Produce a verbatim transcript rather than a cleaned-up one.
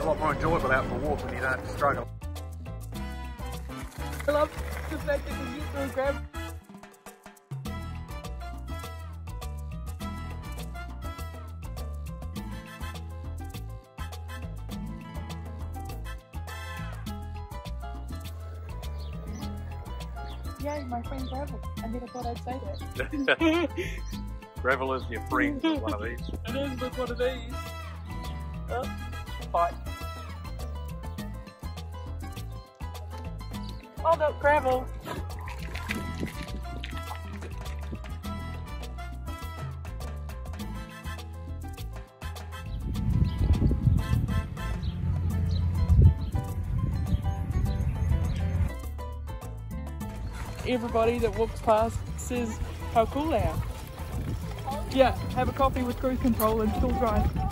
lot more enjoyable out for a walk when you don't have to struggle. I love the fact that you get through grab. Yay, my friend Gravel. I never thought I'd say that. Gravel is your friend with one of these. It is with one of these. Oh, fight. Hold up, Gravel. Everybody that walks past says how cool they are. Yeah, have a coffee with cruise control and still drive.